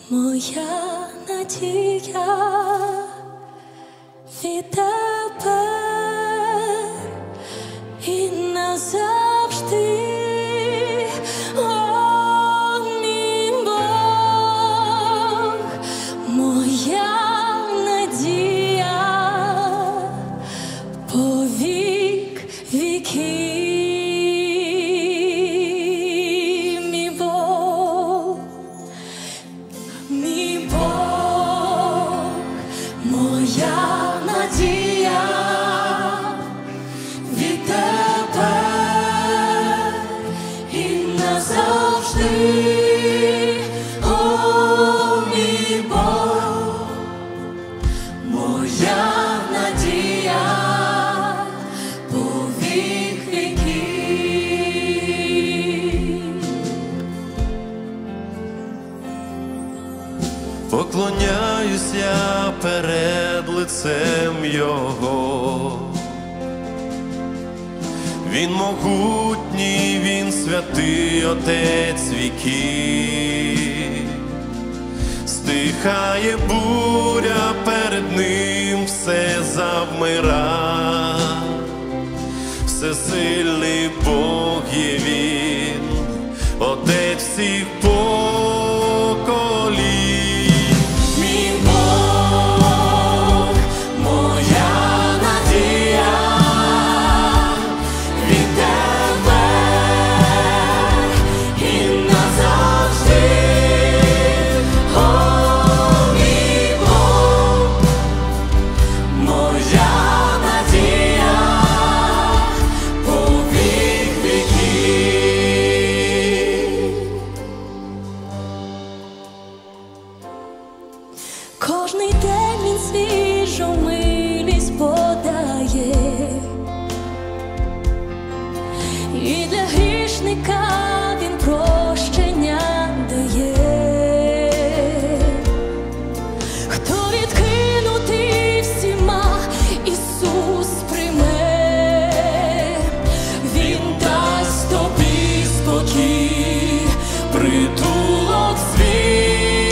моя надія відтепер і назавжди. О, мій Бог, моя надія по вік віків. Моя надія відтепер і назавжди. О, мій Бог, моя надія по вік віків. Поклоняюсь я перед лицем Його. Він могутній, Він святий Отець віків. Стихає буря, перед Ним все завмира. Всесильний Бог є Він, Отець всіх поколінь. Кожний день він свіжу милість подає, і для грішника він прощення дає. Хто відкинутий всіма, Ісус прийме, Він дасть тобі спокій, притулок свій.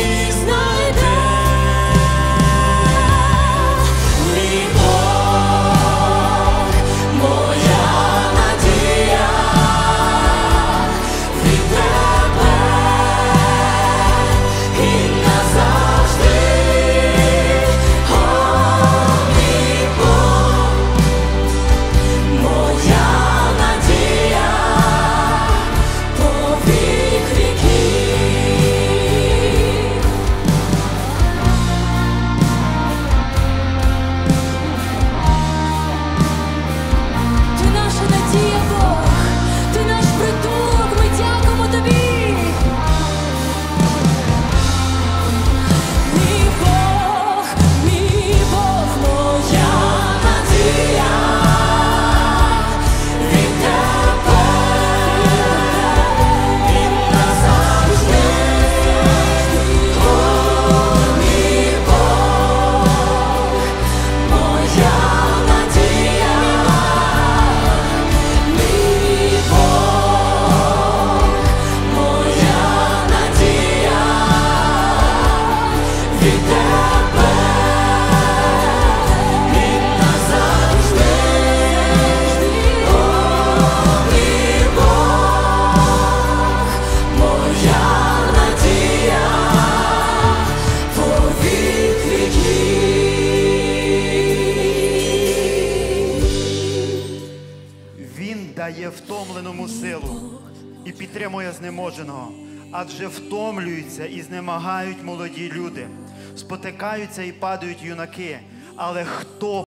Він дає втомленому силу і підтримує знеможеного, адже втомлюються і знемагають молоді люди, спотикаються і падають юнаки, але хто